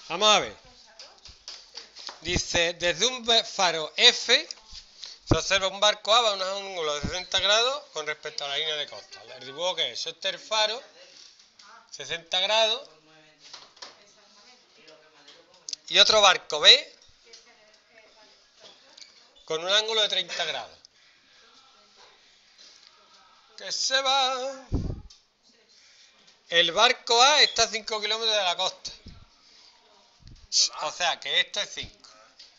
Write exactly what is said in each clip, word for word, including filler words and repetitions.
Vamos a ver. Dice, desde un faro F se observa un barco A a un ángulo de sesenta grados con respecto a la línea de costa. El dibujo que es, este es el faro, sesenta grados, y otro barco B con un ángulo de treinta grados. Que se va. El barco A está a cinco kilómetros de la costa. O sea que esto es cinco.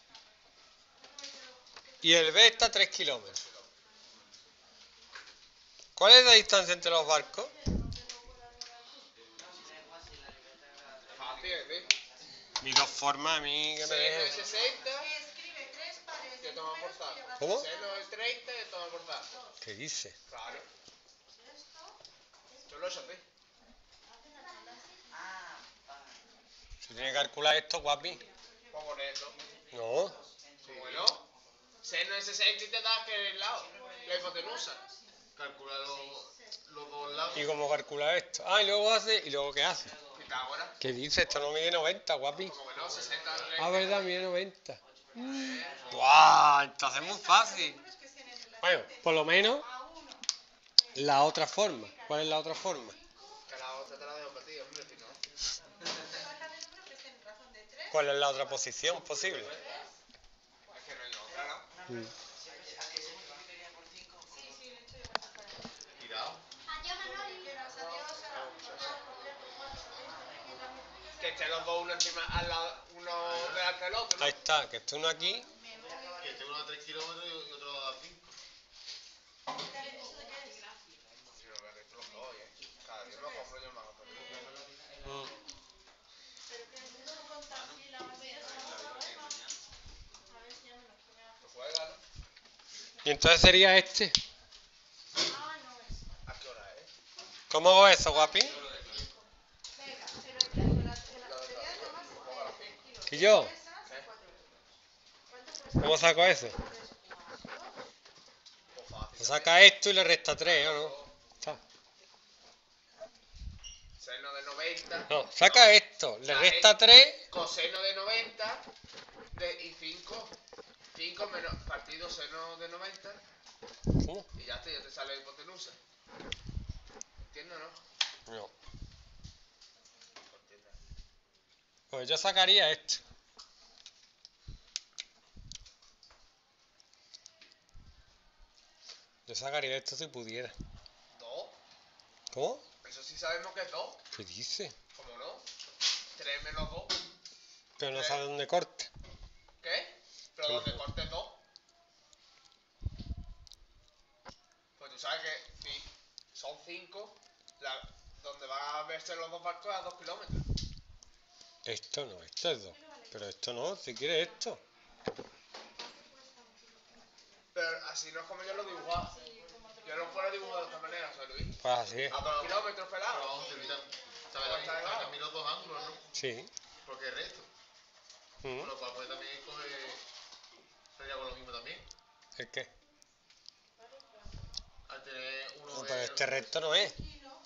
Y el B está a tres kilómetros. ¿Cuál es la distancia entre los barcos? Mis dos formas a mí que me dejen. sesenta. ¿Cómo? Seno de treinta y toma por dar. ¿Qué dice? Claro. Yo lo sabía. Se tiene que calcular esto, guapi. Para ponerlo. No. ¿Cómo no? Seno de sesenta y te da que el lado. La hipotenusa. Calcula los, los dos lados. ¿Y cómo calcular esto? Ah, y luego hace. ¿Y luego qué hace? Pitágoras. ¿Qué dice? Esto no mide noventa, guapi. Como no, sesenta. Ah, verdad, mide noventa. ¡Guau! Entonces es muy fácil. Bueno, por lo menos la otra forma. ¿Cuál es la otra forma? Que la otra te la dejo para ti, hombre, si no. ¿Cuál es la otra posición posible? Es que no hay otra, ¿no? Mm. Cuidado. Que estén los dos uno encima, al lado, uno delante del otro, ¿no? Ahí está, que esté uno aquí. Que esté uno a tres kilómetros y otro a cinco. Yo no voy a reír los dos, ¿eh? Cada día me compro yo más. Mm. ¿Lo juega, no? Y entonces sería este. ¿A qué hora es? ¿Cómo hago eso, guapi? ¿Y yo? ¿Cómo saco eso? Pues fácil. Pues saca esto y le resta tres, ¿o no? Está. Seno de noventa. No, saca esto, le resta tres. Coseno de noventa de, y cinco. cinco menos partido seno de noventa. ¿Cómo? Y ya está, ya te sale hipotenusa. ¿Entiendes o no? No. Pues yo sacaría esto. Yo sacaría esto si pudiera. dos. ¿Cómo? Eso sí sabemos que es dos. ¿Qué dice? ¿Cómo no? tres menos dos. Pero no sabe dónde corta. ¿Qué? Pero Sí. donde cortes dos. Pues tú sabes que si son cinco, la, donde va a verse los dos barcos es a dos kilómetros. Esto no, esto es dos. Pero esto no, si quiere esto. Pero así no es como yo lo dibujaba. Yo lo fuera dibujado de esta manera, José Luis. Pues así es. A dos kilómetros pelado. ¿Sabes también los dos ángulos, no? Sí. Porque es recto. Mm. Con lo cual pues también coge... sería con lo mismo también. ¿El qué? Al tener uno... No, pero este recto no es.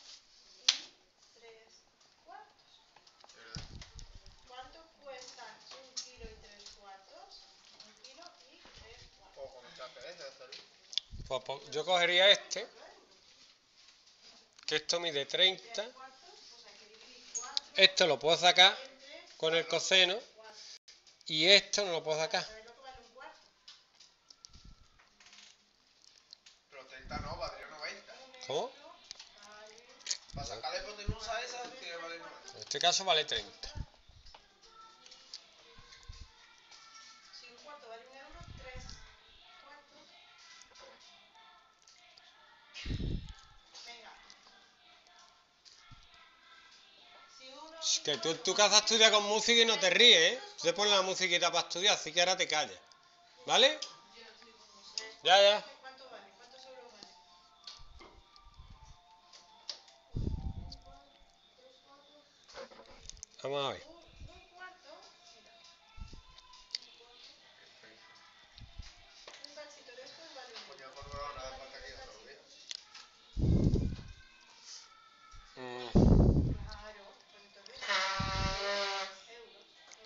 ¿Cuánto cuestan un kilo y tres cuartos? Un kilo y tres cuartos. O con muchas veces, José Luis. Pues, pues, yo cogería este. Que esto mide treinta. Esto lo puedo sacar con el coseno. Y esto no lo puedo sacar. Pero treinta no, valdría noventa. ¿Cómo? Para sacar la hipotenusa esa, tiene que valer noventa. En este caso vale treinta. Si un cuarto vale un euro, tres cuartos. Venga. Si uno. Es que tú en tu casa estudias con música y no te ríes, ¿eh? Tú te pones la musiquita para estudiar, así que ahora te callas. ¿Vale? Ya, ya. ¿Cuánto vale? ¿Cuántos euros vale? Vamos a ver. Un cuarto. Mira. Un cachito de estos vale un Pues euro. yo por ahora nada falta que yo te lo vea. Mm, Claro. Pues entonces. euros.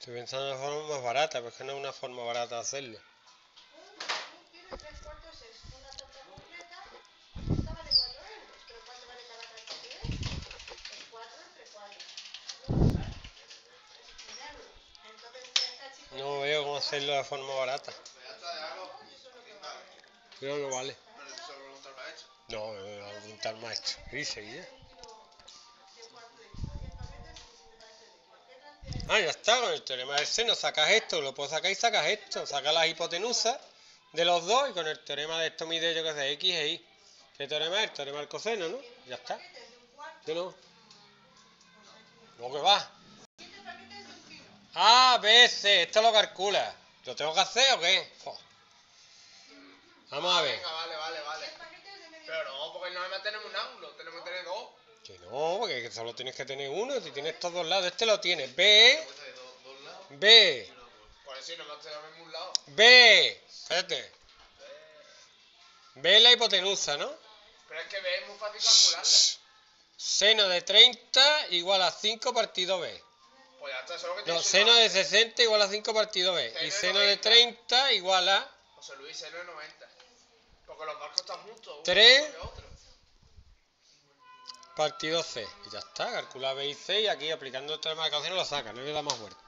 Estoy pensando en una forma más barata, pero es que no es una forma barata de hacerlo. Un kilo y tres cuartos es una torta completa. Esta vale cuatro euros. ¿Pero cuánto vale cada cachete? Es cuatro entre cuatro. Un euro. Entonces tres cachitos. No veo cómo hacerlo de forma barata. Ya está, déjalo. Creo que vale. Pero eso lo pregunta lo ha hecho. No, me voy a preguntar al maestro. Y seguida. Ah, ya está, con el teorema del seno sacas esto, lo puedo sacar y sacas esto. Sacas las hipotenusas de los dos y con el teorema de esto mide yo que sé, X e Y. ¿Qué teorema es? El teorema del coseno, ¿no? Ya está. ¿Qué no? ¿Cómo que va? A, B, C, esto lo calcula. ¿Lo tengo que hacer o qué? Fo. Vamos a ver. Venga, vale, vale, vale. Pero no, porque nada más tenemos un ángulo, tenemos que tener dos. Que no, porque solo tienes que tener uno. Si tienes estos dos lados, este lo tienes. B, De dos, dos lados. B, Por eso nada más tenemos un lado. B. Espérate. B es la hipotenusa, ¿no? Pero es que B es muy fácil calcularla. Seno de treinta igual a cinco partido B. Pues ya está, eso es lo que te No, he dicho seno de antes. sesenta igual a cinco partido B. Y Seno seno de de treinta igual a José Luis, seno de noventa. Porque los barcos están juntos, uno Tres. de otro. partido C. Y ya está, calcula B y C y aquí aplicando el teorema de coseno lo saca, no le da más vuelta.